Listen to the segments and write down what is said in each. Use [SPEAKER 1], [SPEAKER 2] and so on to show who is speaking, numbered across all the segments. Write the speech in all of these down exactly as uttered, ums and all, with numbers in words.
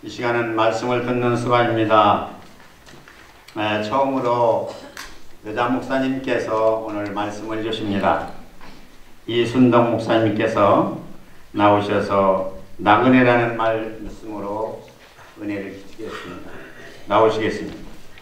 [SPEAKER 1] 이 시간은 말씀을 듣는 시간입니다. 에, 처음으로 여자 목사님께서 오늘 말씀을 주십니다. 이순덕 목사님께서 나오셔서 나그네라는 말씀으로 은혜를 주시겠습니다. 나오시겠습니다.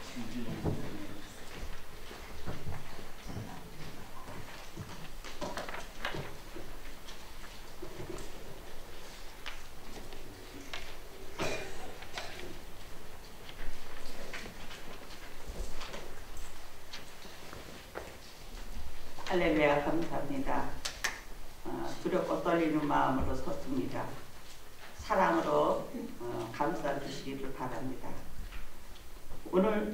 [SPEAKER 2] 할렐루야, 감사합니다. 어, 두렵고 떨리는 마음으로 섰습니다. 사랑으로 어, 감싸 주시기를 바랍니다. 오늘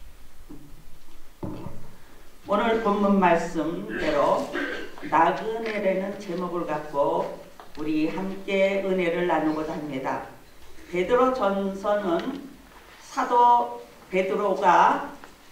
[SPEAKER 2] 오늘 본문 말씀대로 나그네라는 제목을 갖고 우리 함께 은혜를 나누고자 합니다. 베드로 전서는 사도 베드로가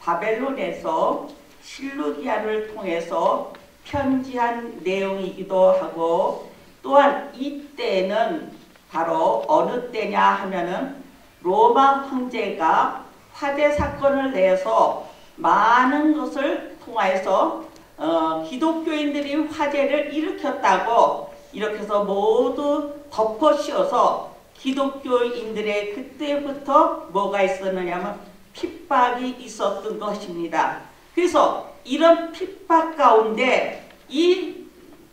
[SPEAKER 2] 바벨론에서 실루기아를 통해서 편지한 내용이기도 하고, 또한 이때는 바로 어느 때냐 하면은 로마 황제가 화재 사건을 내서 많은 것을 통해서 어, 기독교인들이 화재를 일으켰다고 이렇게 해서 모두 덮어씌워서 기독교인들의 그때부터 뭐가 있었느냐면 핍박이 있었던 것입니다. 그래서 이런 핍박 가운데 이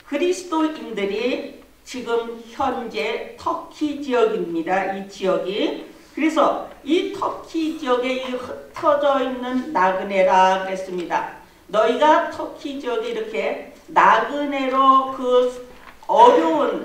[SPEAKER 2] 그리스도인들이 지금 현재 터키 지역입니다. 이 지역이. 그래서 이 터키 지역에 이 흩어져 있는 나그네라 그랬습니다. 너희가 터키 지역에 이렇게 나그네로 그 어려운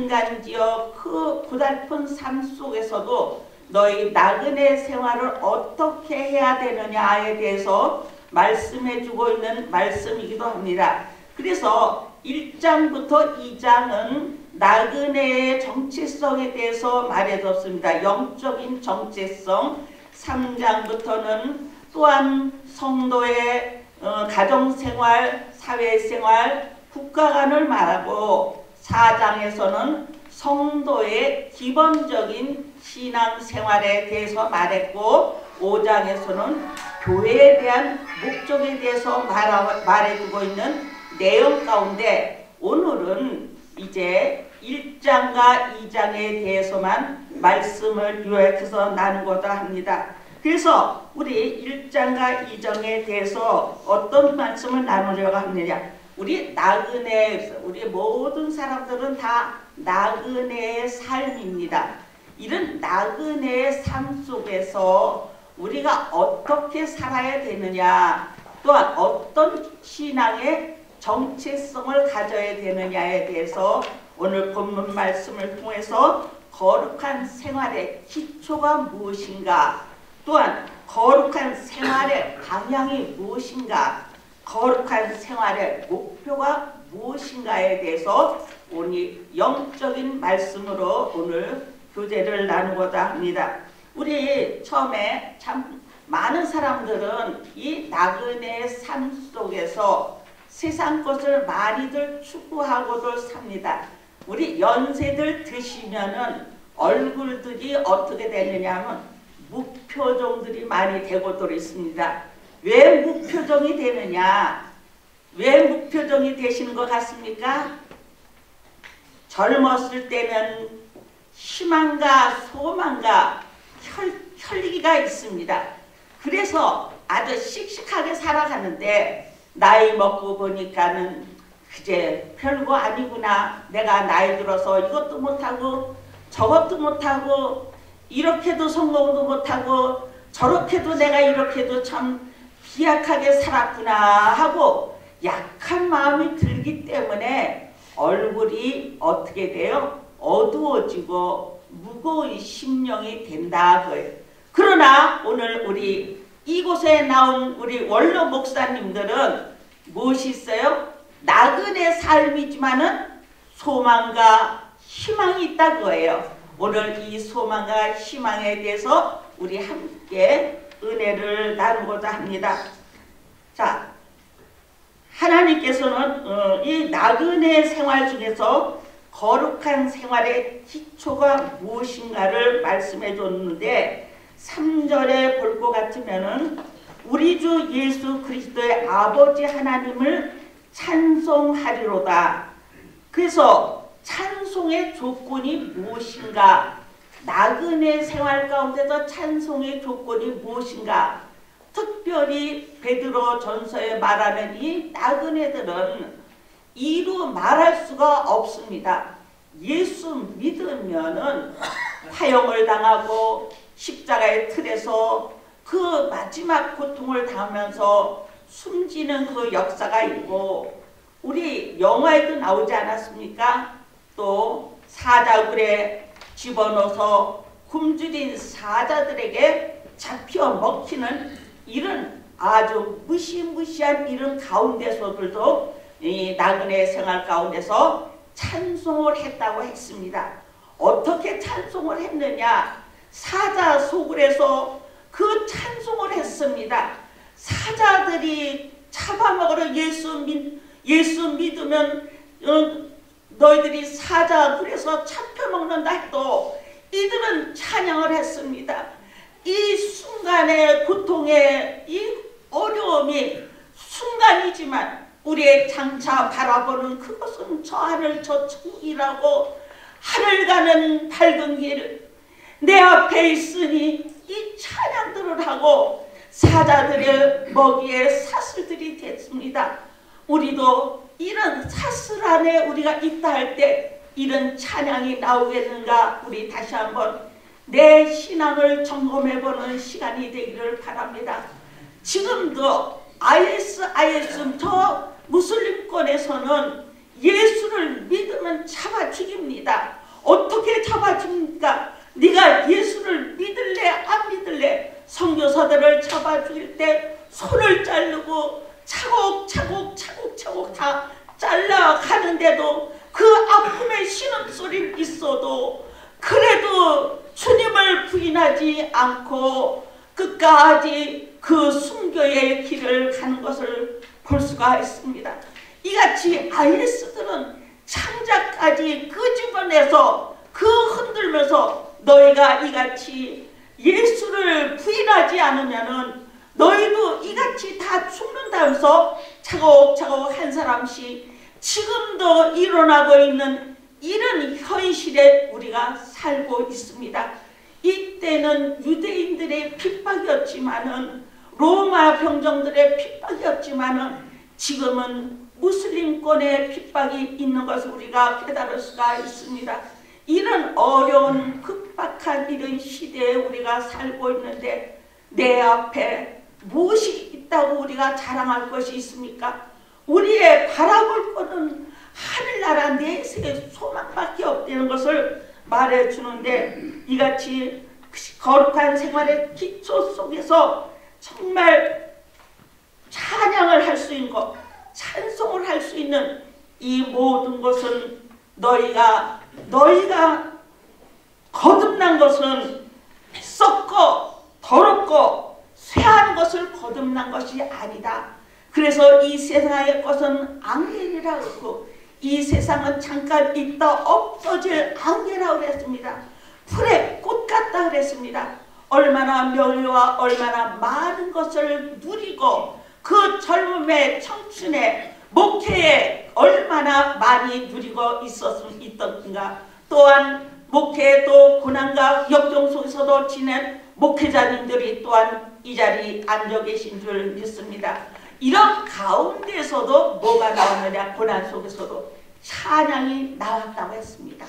[SPEAKER 2] 산간지역 그 고달픈 삶 속에서도 너희 나그네 생활을 어떻게 해야 되느냐에 대해서 말씀해주고 있는 말씀이기도 합니다. 그래서 일 장부터 이 장은 나그네의 정체성에 대해서 말해줬습니다. 영적인 정체성. 삼 장부터는 또한 성도의 어, 가정생활, 사회생활, 국가관을 말하고, 사 장에서는 성도의 기본적인 신앙생활에 대해서 말했고, 오 장에서는 교회에 대한 목적에 대해서 말하, 말해주고 있는 내용 가운데 오늘은 이제 일 장과 이 장에 대해서만 말씀을 요약해서 나누고자 합니다. 그래서 우리 일 장과 이 장에 대해서 어떤 말씀을 나누려고 하느냐. 우리 나그네, 우리 모든 사람들은 다 나그네의 삶입니다. 이런 나그네의 삶 속에서 우리가 어떻게 살아야 되느냐, 또한 어떤 신앙의 정체성을 가져야 되느냐에 대해서 오늘 본문 말씀을 통해서 거룩한 생활의 기초가 무엇인가, 또한 거룩한 생활의 방향이 무엇인가, 거룩한 생활의 목표가 무엇인가에 대해서 오늘 영적인 말씀으로 오늘 교제를 나누고자 합니다. 우리 처음에 참 많은 사람들은 이 나그네의 삶 속에서 세상 것을 많이들 추구하고들 삽니다. 우리 연세들 드시면은 얼굴들이 어떻게 되느냐 하면 무표정들이 많이 되고들 있습니다. 왜 무표정이 되느냐? 왜 무표정이 되시는 것 같습니까? 젊었을 때는 희망과 소망과 혈, 혈기가 있습니다. 그래서 아주 씩씩하게 살아가는데 나이 먹고 보니까는 그제 별거 아니구나. 내가 나이 들어서 이것도 못하고 저것도 못하고 이렇게도 성공도 못하고 저렇게도 내가 이렇게도 참 비약하게 살았구나 하고 약한 마음이 들기 때문에 얼굴이 어떻게 돼요? 어두워지고 무거운 심령이 된다. 그러나 오늘 우리 이곳에 나온 우리 원로 목사님들은 무엇이 있어요? 나그네 삶이지만은 소망과 희망이 있다 그거예요. 오늘 이 소망과 희망에 대해서 우리 함께 은혜를 나누고자 합니다. 자, 하나님께서는 어, 이 나그네 생활 중에서 거룩한 생활의 기초가 무엇인가를 말씀해 줬는데 삼 절에 볼 것 같으면은 우리 주 예수 그리스도의 아버지 하나님을 찬송하리로다. 그래서 찬송의 조건이 무엇인가? 나그네 생활 가운데서 찬송의 조건이 무엇인가? 특별히 베드로 전서에 말하는 이 나그네들은 이루 말할 수가 없습니다. 예수 믿으면은 화형을 당하고 십자가의 틀에서 그 마지막 고통을 당하면서 숨지는 그 역사가 있고, 우리 영화에도 나오지 않았습니까? 또 사자굴에 집어넣어서 굶주린 사자들에게 잡혀 먹히는 이런 아주 무시무시한 이런 가운데서들도 이 나그네 생활 가운데서 찬송을 했다고 했습니다. 어떻게 찬송을 했느냐? 사자 소굴에서 그 찬송을 했습니다. 사자들이 잡아먹으러 예수, 믿, 예수 믿으면 어, 너희들이 사자굴에서 잡혀먹는다 해도 이들은 찬양을 했습니다. 이 순간의 고통의 이 어려움이 순간이지만 우리의 장차 바라보는 그것은 저 하늘 저 천국이라고, 하늘 가는 밝은 길 내 앞에 있으니 이 찬양들을 하고 사자들의 먹이에 사슬들이 됐습니다. 우리도 이런 사슬 안에 우리가 있다 할 때 이런 찬양이 나오겠는가? 우리 다시 한번 내 신앙을 점검해보는 시간이 되기를 바랍니다. 지금도 아이에스 아이에스 저 무슬림권에서는 예수를 믿으면 잡아 죽입니다. 어떻게 잡아 죽입니까? 네가 예수를 믿을래 안 믿을래? 선교사들을 잡아 죽일 때 손을 자르고 차곡차곡 차곡차곡 다 잘라가는데도 그 아픔의 신음소리 있어도 그래도 주님을 부인하지 않고 끝까지 그 순교의 길을 가는 것을 볼 수가 있습니다. 이같이 아이에스들은 창자까지 끄집어내서 그 흔들면서 너희가 이같이 예수를 부인하지 않으면은 너희도 이같이 다 죽는다면서 차곡차곡 한 사람씩 지금도 일어나고 있는 이런 현실에 우리가 살고 있습니다. 이때는 유대인들의 핍박이었지만은, 로마 병정들의 핍박이었지만은, 지금은 무슬림권의 핍박이 있는 것을 우리가 깨달을 수가 있습니다. 이런 어려운 급박한 이런 시대에 우리가 살고 있는데 내 앞에 무엇이 있다고 우리가 자랑할 것이 있습니까? 우리의 바라볼 것은 하늘나라 내세의 소망밖에 없다는 것을 말해주는데, 이같이 거룩한 생활의 기초 속에서 정말 찬양을 할 수 있는 것, 찬송을 할 수 있는 이 모든 것은 너희가 너희가 거듭난 것은 썩고 더럽고 쇠한 것을 거듭난 것이 아니다. 그래서 이 세상의 것은 안개니라 그러고 이 세상은 잠깐 있다 없어질 안개라고 그랬습니다. 풀의 꽃 같다 그랬습니다. 얼마나 명예와 얼마나 많은 것을 누리고 그 젊음의 청춘에 목회에 얼마나 많이 누리고 있었던가. 또한 목회도 고난과 역경 속에서도 지낸 목회자님들이 또한 이 자리에 앉아 계신 줄 믿습니다. 이런 가운데서도 뭐가 나왔느냐? 고난 속에서도 찬양이 나왔다고 했습니다.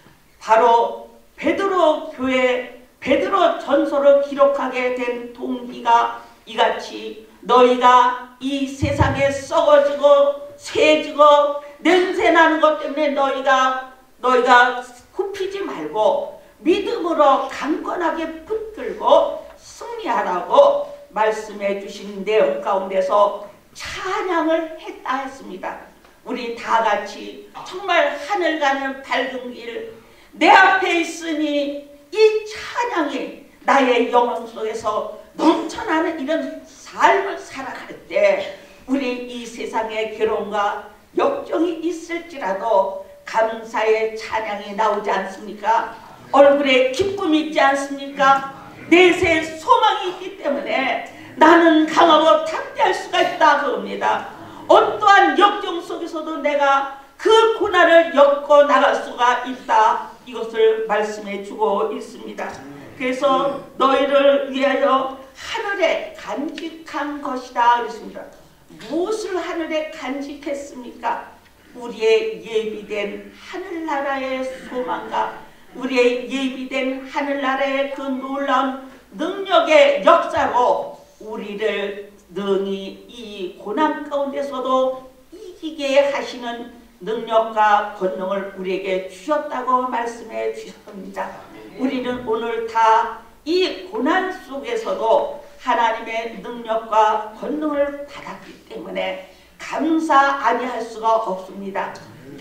[SPEAKER 2] 바로 베드로 교회, 베드로 전서를 기록하게 된 동기가 이같이 너희가 이 세상에 썩어지고 쇠지고 냄새나는 것 때문에 너희가 너희가 굽히지 말고 믿음으로 강건하게 붙들고 승리하라고 말씀해 주신 내용 가운데서 찬양을 했다 했습니다. 우리 다 같이 정말 하늘 가는 밝은 길 내 앞에 있으니 이 찬양이 나의 영혼 속에서 넘쳐나는 이런 삶을 살아갈 때 우리 이 세상에 괴로움과 역경이 있을지라도 감사의 찬양이 나오지 않습니까? 얼굴에 기쁨이 있지 않습니까? 내세에 소망이 있기 때문에 나는 강하고 탁대할 수가 있다 그럽니다. 어떠한 역경 속에서도 내가 그 고난을 엮어 나갈 수가 있다. 이것을 말씀해 주고 있습니다. 그래서 너희를 위하여 하늘에 간직한 것이다 그랬습니다. 무엇을 하늘에 간직했습니까? 우리의 예비된 하늘나라의 소망과 우리의 예비된 하늘나라의 그 놀라운 능력의 역사로 우리를 능히 이 고난 가운데서도 이기게 하시는 능력과 권능을 우리에게 주셨다고 말씀해 주셨습니다. 우리는 오늘 다 이 고난 속에서도 하나님의 능력과 권능을 받았기 때문에 감사 아니할 수가 없습니다.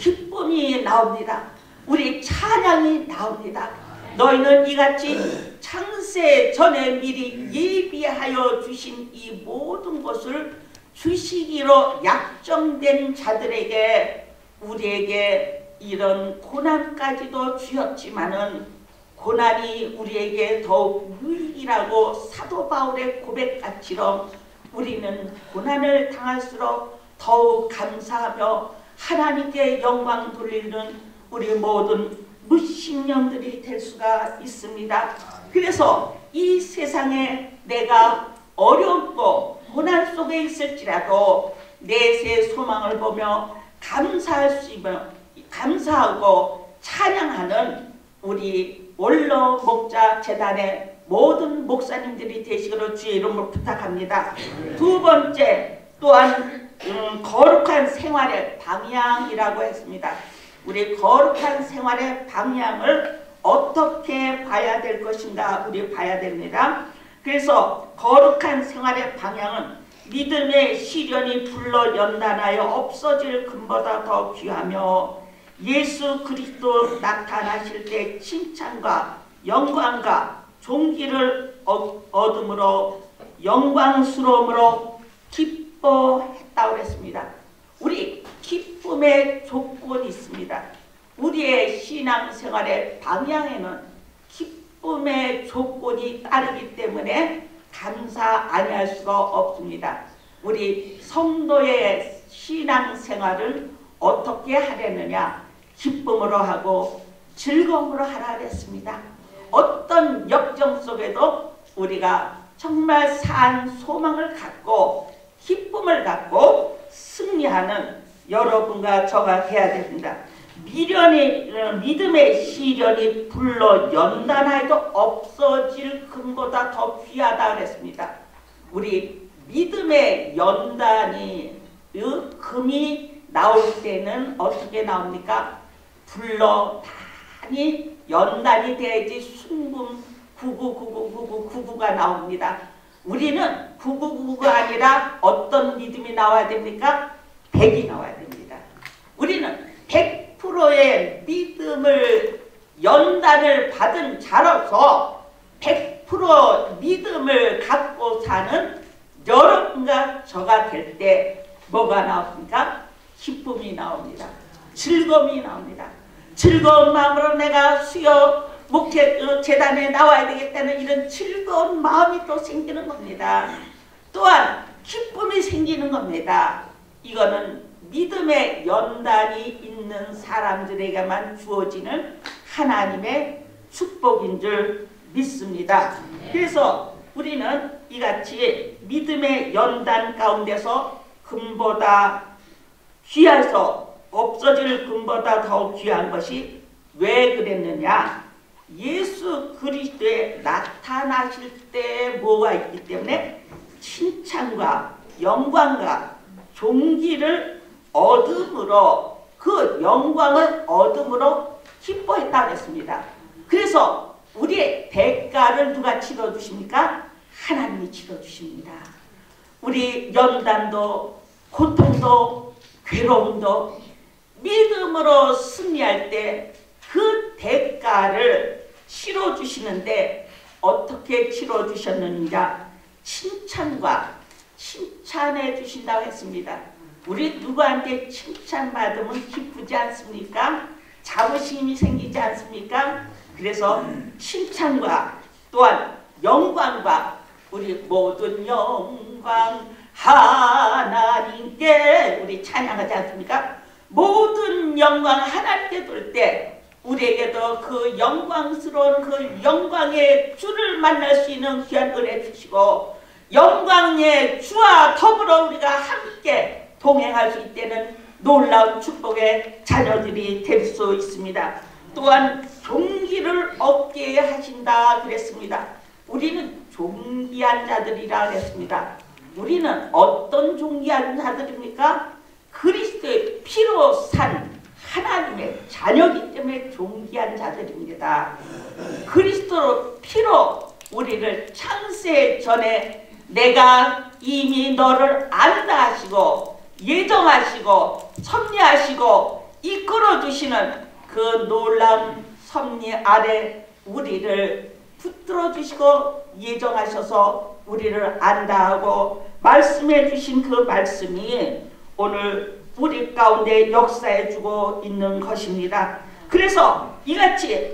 [SPEAKER 2] 기쁨이 나옵니다. 우리 찬양이 나옵니다. 너희는 이같이 창세 전에 미리 예비하여 주신 이 모든 것을 주시기로 약정된 자들에게 우리에게 이런 고난까지도 주었지만은 고난이 우리에게 더욱 유익이라고 사도 바울의 고백같이럼 우리는 고난을 당할수록 더욱 감사하며 하나님께 영광 돌리는 우리 모든 무신령들이 될 수가 있습니다. 그래서 이 세상에 내가 어렵고 고난 속에 있을지라도 내세 소망을 보며 감사할 수 있으며 감사하고 찬양하는 우리 원로 목자 재단의 모든 목사님들이 되시기를 주의 이름으로 부탁합니다. 두 번째 또한 음, 거룩한 생활의 방향이라고 했습니다. 우리 거룩한 생활의 방향을 어떻게 봐야 될 것인가 우리 봐야 됩니다. 그래서 거룩한 생활의 방향은 믿음의 시련이 불러 연단하여 없어질 금보다 더 귀하며 예수 그리스도 나타나실 때 칭찬과 영광과 존귀를 얻음으로 영광스러움으로 기뻐했다고 했습니다. 우리 기쁨의 조건이 있습니다. 우리의 신앙생활의 방향에는 기쁨의 조건이 따르기 때문에 감사 아니할 수가 없습니다. 우리 성도의 신앙생활을 어떻게 하려느냐? 기쁨으로 하고 즐거움으로 하라 그랬습니다. 어떤 역정 속에도 우리가 정말 산 소망을 갖고 기쁨을 갖고 승리하는 여러분과 저가 되어야 됩니다. 미련이, 믿음의 시련이 불러 연단하여도 없어질 금보다 더 귀하다 그랬습니다. 우리 믿음의 연단이 그 금이 나올 때는 어떻게 나옵니까? 불러 많이 연단이 돼야지 순금 구구구구구구구구가 나옵니다. 우리는 구구구구가 아니라 어떤 믿음이 나와야 됩니까? 백이 나와야 됩니다. 우리는 백 퍼센트의 믿음을 연단을 받은 자로서 백 퍼센트 믿음을 갖고 사는 여러분과 저가 될 때 뭐가 나옵니까? 기쁨이 나옵니다. 즐거움이 나옵니다. 즐거운 마음으로 내가 수요 목회 재단에 나와야 되겠다는 이런 즐거운 마음이 또 생기는 겁니다. 또한 기쁨이 생기는 겁니다. 이거는 믿음의 연단이 있는 사람들에게만 주어지는 하나님의 축복인 줄 믿습니다. 그래서 우리는 이같이 믿음의 연단 가운데서 금보다 귀해서 없어질 금보다 더 귀한 것이 왜 그랬느냐? 예수 그리스도에 나타나실 때 뭐가 있기 때문에 칭찬과 영광과 존귀를 얻음으로 그 영광을 얻음으로 기뻐했다고 했습니다. 그래서 우리의 대가를 누가 치러주십니까? 하나님이 치러주십니다. 우리 연단도 고통도 괴로움도 믿음으로 승리할 때 그 대가를 치러주시는데 어떻게 치러주셨느냐? 칭찬과 칭찬해 주신다고 했습니다. 우리 누구한테 칭찬받으면 기쁘지 않습니까? 자부심이 생기지 않습니까? 그래서 칭찬과 또한 영광과 우리 모든 영광 하나님께 우리 찬양하지 않습니까? 모든 영광 하나님께 돌 때 우리에게도 그 영광스러운 그 영광의 주를 만날 수 있는 귀한 은혜 주시고 영광의 주와 더불어 우리가 함께 동행할 수 있다는 놀라운 축복의 자녀들이 될 수 있습니다. 또한 존귀를 얻게 하신다 그랬습니다. 우리는 존귀한 자들이라 그랬습니다. 우리는 어떤 존귀한 자들입니까? 그리스도의 피로 산 하나님의 자녀이기 때문에 존귀한 자들입니다. 그리스도 피로 우리를 창세 전에 내가 이미 너를 안다 하시고 예정하시고 섭리하시고 이끌어주시는 그 놀라운 섭리 아래 우리를 붙들어 주시고 예정하셔서 우리를 안다 하고 말씀해 주신 그 말씀이 오늘 우리 가운데 역사해 주고 있는 것입니다. 그래서 이같이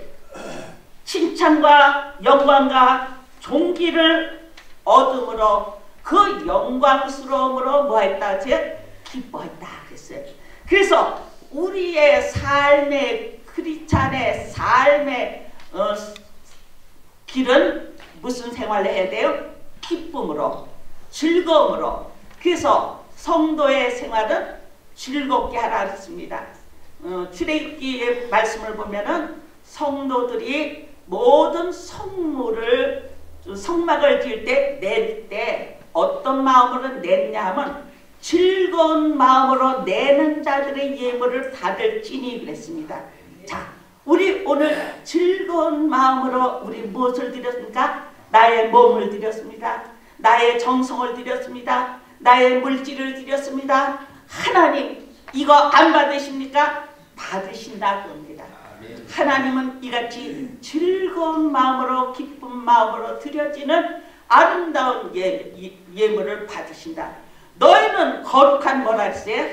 [SPEAKER 2] 칭찬과 영광과 존귀를 얻음으로 그 영광스러움으로 뭐했다? 기뻐했다 그랬어요. 그래서 우리의 삶의 크리스찬의 삶의 어, 길은 무슨 생활을 해야 돼요? 기쁨으로 즐거움으로. 그래서 성도의 생활은 즐겁게 하라 했습니다. 어, 출애굽기의 말씀을 보면은 성도들이 모든 성물을 성막을 지을 때 낼 때 어떤 마음으로 냈냐 하면 즐거운 마음으로 내는 자들의 예물을 받을지니 그랬습니다. 자, 우리 오늘 즐거운 마음으로 우리 무엇을 드렸습니까? 나의 몸을 드렸습니다. 나의 정성을 드렸습니다. 나의 물질을 드렸습니다. 하나님 이거 안 받으십니까? 받으신다 그럽니다. 하나님은 이같이 즐거운 마음으로 기쁜 마음으로 드려지는 아름다운 예, 예물을 받으신다. 너희는 거룩한 뭐라 했어요?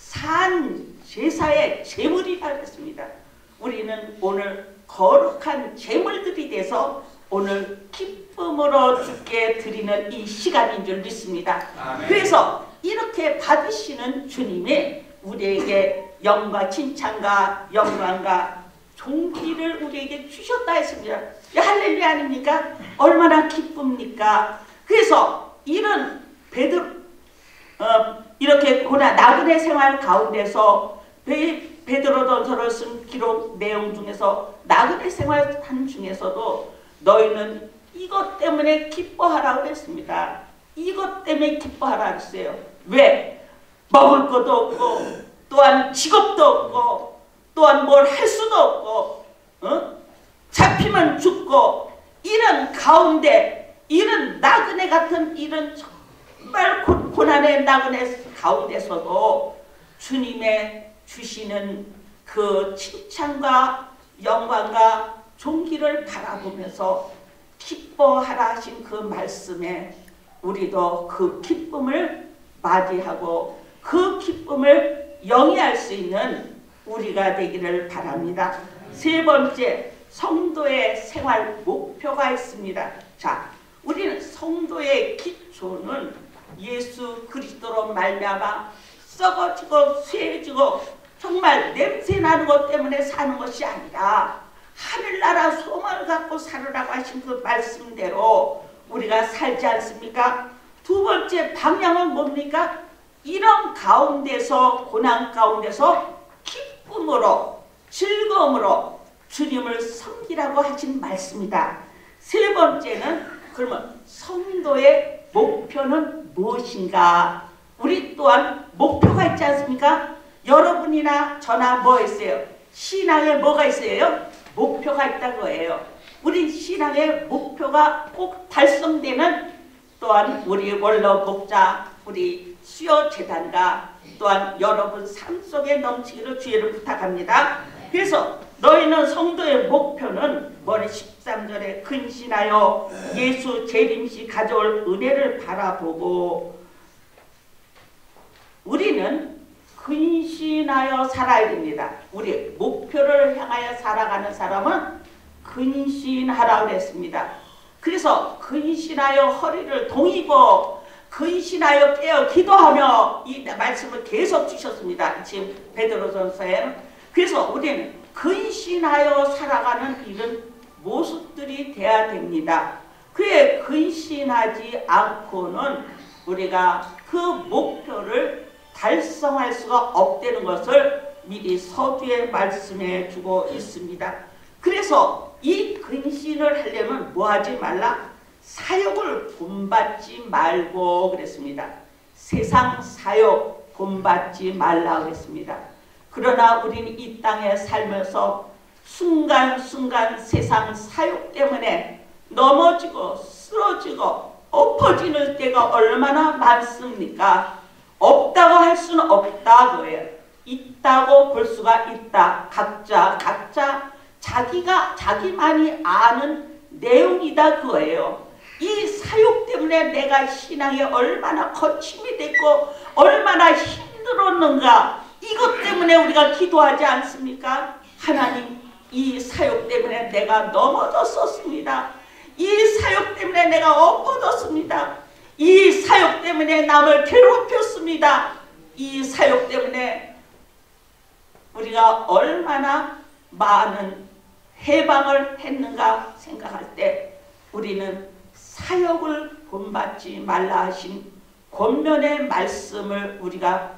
[SPEAKER 2] 산 제사의 제물이라 했습니다. 우리는 오늘 거룩한 제물들이 돼서 오늘 기쁨으로 주께 드리는 이 시간인 줄 믿습니다. 아멘. 그래서 이렇게 받으시는 주님이 우리에게 영과 칭찬과 영광과 존귀를 우리에게 주셨다 했습니다. 할렐루야 아닙니까? 얼마나 기쁩니까? 그래서 이런 베드로 어, 이렇게 고난 나그네 생활 가운데서 베, 베드로전서를 쓴 기록 내용 중에서 나그네 생활한 중에서도 너희는 이것 때문에 기뻐하라고 했습니다. 이것 때문에 기뻐하라 했어요. 왜? 먹을 것도 없고 또한 직업도 없고 또한 뭘 할 수도 없고 어? 잡히면 죽고 이런 가운데 이런 나그네 같은 이런 정말 고, 고난의 나그네 가운데서도 주님의 주시는 그 칭찬과 영광과 존귀를 바라보면서 기뻐하라 하신 그 말씀에 우리도 그 기쁨을 맞이하고 그 기쁨을 영위할 수 있는 우리가 되기를 바랍니다. 세 번째, 성도의 생활 목표가 있습니다. 자, 우리는 성도의 기초는 예수 그리스도로 말미암아 썩어지고 쇠해지고 정말 냄새나는 것 때문에 사는 것이 아니라 하늘나라 소망을 갖고 살으라고 하신 그 말씀대로 우리가 살지 않습니까? 두 번째 방향은 뭡니까? 이런 가운데서 고난 가운데서 기쁨으로 즐거움으로 주님을 섬기라고 하신 말씀이다. 세 번째는 그러면 성도의 목표는 무엇인가? 우리 또한 목표가 있지 않습니까? 여러분이나 저나 뭐 있어요? 신앙에 뭐가 있어요? 목표가 있다고 해요. 우리 신앙의 목표가 꼭 달성되는 또한 우리 원로 목자, 우리 수요 재단과 또한 여러분 삶 속에 넘치기를 주의를 부탁합니다. 그래서 너희는 성도의 목표는 머리 십삼 절에 근신하여 예수 재림시 가져올 은혜를 바라보고 우리는 근신하여 살아야 됩니다. 우리 목표를 향하여 살아가는 사람은 근신하라고 그랬습니다. 그래서 근신하여 허리를 동이고 근신하여 깨어 기도하며 이 말씀을 계속 주셨습니다. 지금 베드로전서에는. 그래서 우리는 근신하여 살아가는 이런 모습들이 돼야 됩니다. 그에 근신하지 않고는 우리가 그 목표를 달성할 수가 없다는 것을 미리 서두에 말씀해 주고 있습니다. 그래서 이 근신을 하려면 뭐 하지 말라? 사욕을 본받지 말고 그랬습니다. 세상 사욕 본받지 말라 그랬습니다. 그러나 우리는 이 땅에 살면서 순간순간 세상 사욕 때문에 넘어지고 쓰러지고 엎어지는 때가 얼마나 많습니까? 없다고 할 수는 없다고요. 있다고 볼 수가 있다. 각자 각자 자기가 자기만이 아는 내용이다 그거예요. 이 사욕 때문에 내가 신앙에 얼마나 거침이 됐고 얼마나 힘들었는가, 이것 때문에 우리가 기도하지 않습니까? 하나님, 이 사욕 때문에 내가 넘어졌었습니다. 이 사욕 때문에 내가 엎어졌습니다. 이 사욕 때문에 남을 괴롭혔습니다. 이 사욕 때문에 우리가 얼마나 많은 해방을 했는가 생각할 때 우리는 사욕을 본받지 말라 하신 권면의 말씀을 우리가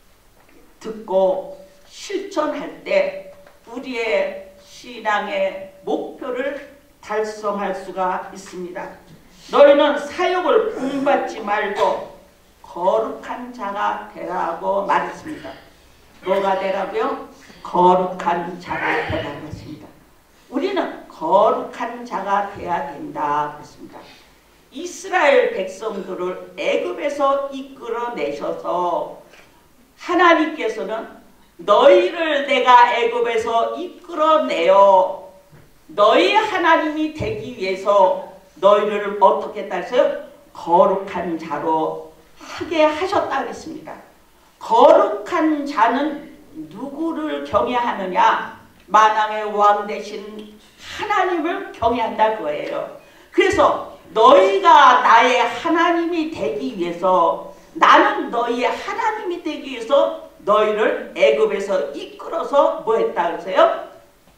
[SPEAKER 2] 듣고 실천할 때 우리의 신앙의 목표를 달성할 수가 있습니다. 너희는 사욕을 본받지 말고 거룩한 자가 되라고 말했습니다. 뭐가 되라고요? 거룩한 자가 되라고 했습니다. 우리는 거룩한 자가 돼야 된다 그랬습니다. 이스라엘 백성들을 애굽에서 이끌어내셔서 하나님께서는 너희를 내가 애굽에서 이끌어내어 너희 하나님이 되기 위해서 너희를 어떻게 했다고요? 거룩한 자로 하게 하셨다 그랬습니다. 거룩한 자는 누구를 경외하느냐? 만왕의 왕 되신 하나님을 경외한다 그거예요. 그래서 너희가 나의 하나님이 되기 위해서, 나는 너희의 하나님이 되기 위해서 너희를 애굽에서 이끌어서 뭐 했다 그러세요?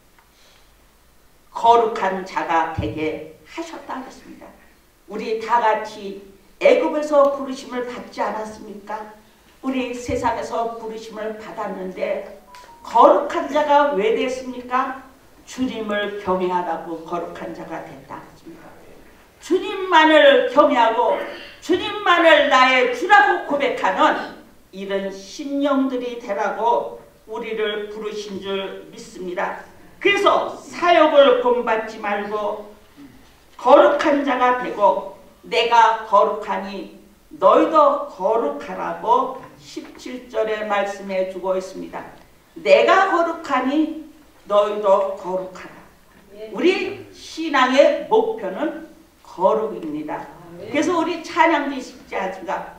[SPEAKER 2] 거룩한 자가 되게 하셨다 그랬습니다. 우리 다 같이 애굽에서 부르심을 받지 않았습니까? 우리 세상에서 부르심을 받았는데 거룩한 자가 왜 됐습니까? 주님을 경외하라고 거룩한 자가 됐다 그랬습니다. 주님만을 경외하고 주님만을 나의 주라고 고백하는 이런 심령들이 되라고 우리를 부르신 줄 믿습니다. 그래서 사욕을 본받지 말고 거룩한 자가 되고 내가 거룩하니 너희도 거룩하라고 십칠 절에 말씀해 주고 있습니다. 내가 거룩하니 너희도 거룩하라. 우리 신앙의 목표는 거룩입니다. 그래서 우리 찬양도 있지 않습니까?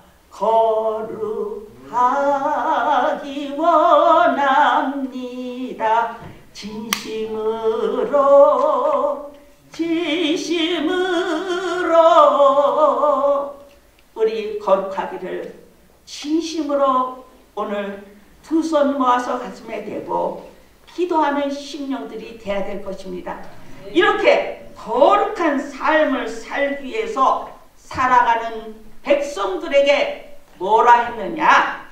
[SPEAKER 2] 거룩하기 원합니다. 진심으로 진심으로 우리 거룩하기를 진심으로 오늘 두 손 모아서 가슴에 대고 기도하는 심령들이 돼야 될 것입니다. 이렇게 거룩한 삶을 살기 위해서 살아가는 백성들에게 뭐라 했느냐?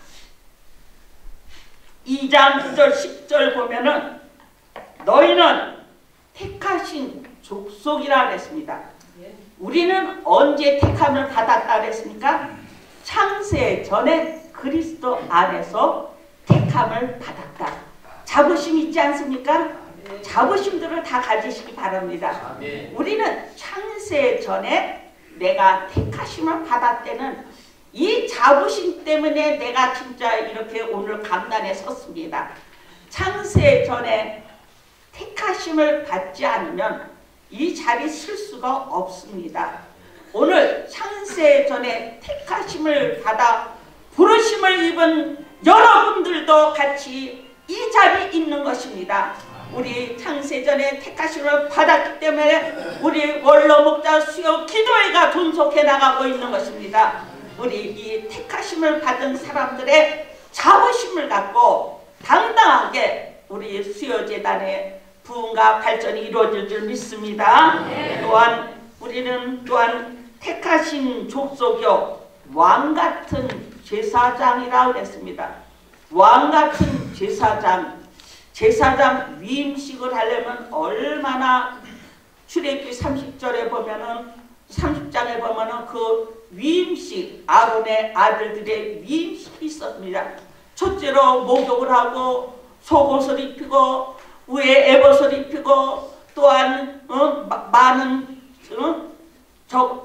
[SPEAKER 2] 이 장 구 절 십 절 보면은 너희는 택하신 족속이라 그랬습니다. 우리는 언제 택함을 받았다 그랬습니까? 창세 전에 그리스도 안에서 택함을 받았다. 자부심 있지 않습니까? 자부심들을 다 가지시기 바랍니다. 우리는 창세 전에 내가 택하심을 받았다는 이 자부심 때문에 내가 진짜 이렇게 오늘 강단에 섰습니다. 창세 전에 택하심을 받지 않으면 이 자리 쓸 수가 없습니다. 오늘 창세 전에 택하심을 받아 부르심을 입은 여러분들도 같이 이 자리에 있는 것입니다. 우리 창세전에 택하심을 받았기 때문에 우리 원로 목자 수요 기도회가 존속해 나가고 있는 것입니다. 우리 이 택하심을 받은 사람들의 자부심을 갖고 당당하게 우리 수요재단의 부흥과 발전이 이루어질 줄 믿습니다. 또한 우리는 또한 택하신 족속이요 왕같은 제사장이라고 그랬습니다. 왕같은 제사장, 제사장 위임식을 하려면 얼마나 출애굽기 삼십 절에 보면은 삼십 장에 보면은 그 위임식, 아론의 아들들의 위임식이 있었습니다. 첫째로 목욕을 하고 속옷을 입히고 위에 에봇을 입히고 또한 어, 마, 많은 어, 저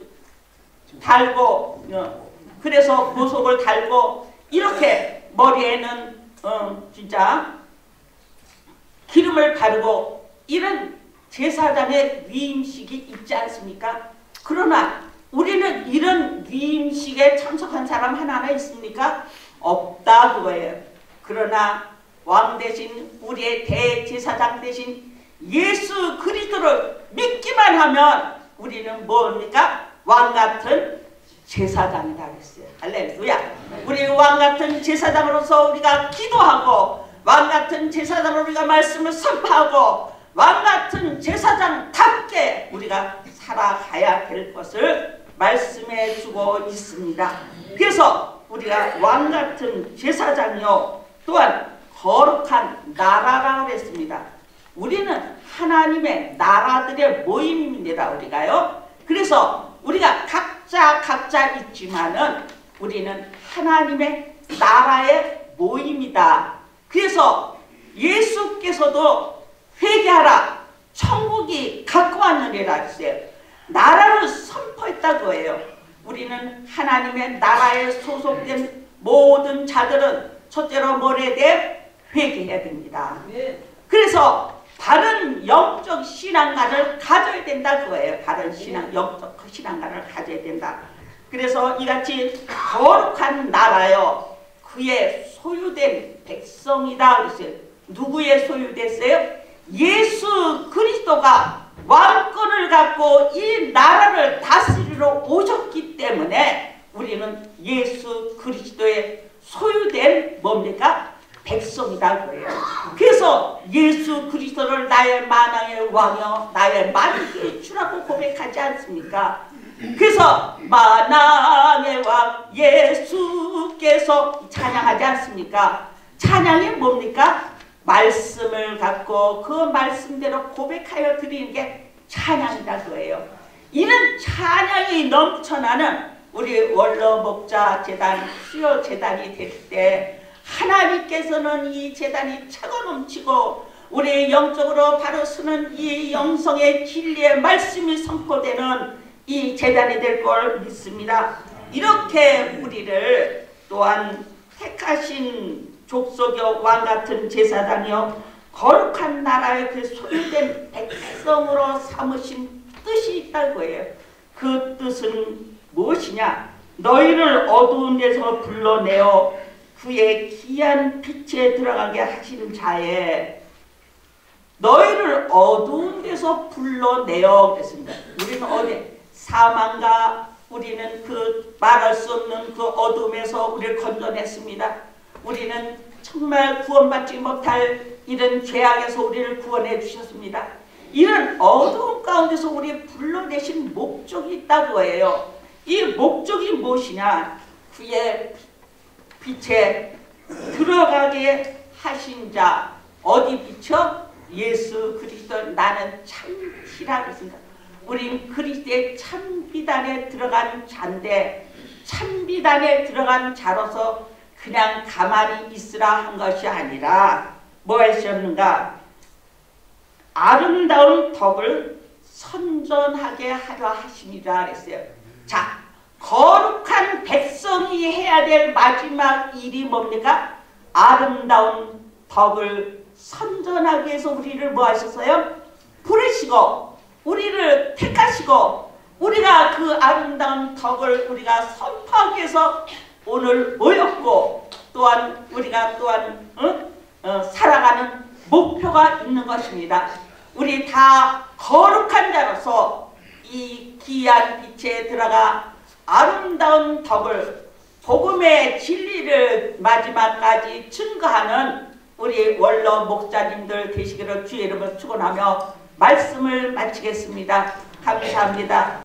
[SPEAKER 2] 달고 어, 그래서 보석을 달고 이렇게 머리에는 어, 진짜 기름을 바르고 이런 제사장의 위임식이 있지 않습니까? 그러나 우리는 이런 위임식에 참석한 사람 하나하나 있습니까? 없다 그거예요. 그러나 왕 대신 우리의 대제사장 대신 예수 그리스도를 믿기만 하면 우리는 뭡니까? 왕같은 제사장이다 그랬어요. 할렐루야. 우리 왕같은 제사장으로서 우리가 기도하고 왕같은 제사장으로 우리가 말씀을 선포하고 왕같은 제사장답게 우리가 살아가야 될 것을 말씀해 주고 있습니다. 그래서 우리가 왕같은 제사장이요 또한 거룩한 나라라고 했습니다. 우리는 하나님의 나라들의 모임입니다. 우리가요. 그래서 우리가 각자 각자 있지만은 우리는 하나님의 나라의 모임이다. 그래서 예수께서도 회개하라 천국이 가까웠느니라 했어요. 나라를 선포했다고 해요. 우리는 하나님의 나라에 소속된 모든 자들은 첫째로 뭐래야 돼? 회개해야 됩니다. 그래서 바른 영적 신앙관을 가져야 된다 그거예요. 바른 신앙, 영적 신앙관을 가져야 된다. 그래서 이같이 거룩한 나라요 그의 소유된 백성이다 그랬어요. 누구의 소유됐어요? 예수 그리스도가 왕권을 갖고 이 나라를 다스리러 오셨기 때문에 우리는 예수 그리스도의 소유된 뭡니까? 백성이다 그래요. 그래서 예수 그리스도를 나의 만왕의 왕이요 나의 만국의 주라고 고백하지 않습니까? 그래서 만왕의 왕 예수께서 찬양하지 않습니까? 찬양이 뭡니까? 말씀을 갖고 그 말씀대로 고백하여 드리는 게 찬양이다 그래요. 이런 찬양이 넘쳐나는 우리 원로 목자 재단 수요 재단이 될 때 하나님께서는 이 재단이 차고 넘치고 우리 영적으로 바로 서는 이 영성의 진리의 말씀이 선포되는 이 재단이 될 걸 믿습니다. 이렇게 우리를 또한 택하신 족속이요 왕같은 제사장이요 거룩한 나라의 그 소유된 백성으로 삼으신 뜻이 있다고 해요. 그 뜻은 무엇이냐? 너희를 어두운 데서 불러내어 그의 귀한 빛에 들어가게 하시는 자에 너희를 어두운 데서 불러내어 그랬습니다. 우리는 어디 사망과 우리는 그 말할 수 없는 그 어둠에서 우리를 건져냈습니다. 우리는 정말 구원받지 못할 이런 죄악에서 우리를 구원해 주셨습니다. 이런 어두운 가운데서 우리 불러내신 목적이 있다고 해요. 이 목적이 무엇이냐? 그의 빛에 들어가게 하신 자 어디 비춰? 예수 그리스도 나는 참비라 그랬습니다. 우린 그리스도의 참비단에 들어간 자인데 참비단에 들어간 자로서 그냥 가만히 있으라 한 것이 아니라 뭐 하셨는가? 아름다운 덕을 선전하게 하려 하심이라 그랬어요. 자, 거룩한 백성이 해야 될 마지막 일이 뭡니까? 아름다운 덕을 선전하기 위해서 우리를 뭐 하셨어요? 부르시고 우리를 택하시고 우리가 그 아름다운 덕을 우리가 선포하기 위해서 오늘 모였고 또한 우리가 또한 어? 어, 살아가는 목표가 있는 것입니다. 우리 다 거룩한 자로서 이 귀한 빛에 들어가 아름다운 덕을 복음의 진리를 마지막까지 증거하는 우리 원로 목사님들 되시기를 주의 이름으로 축원하며 말씀을 마치겠습니다. 감사합니다.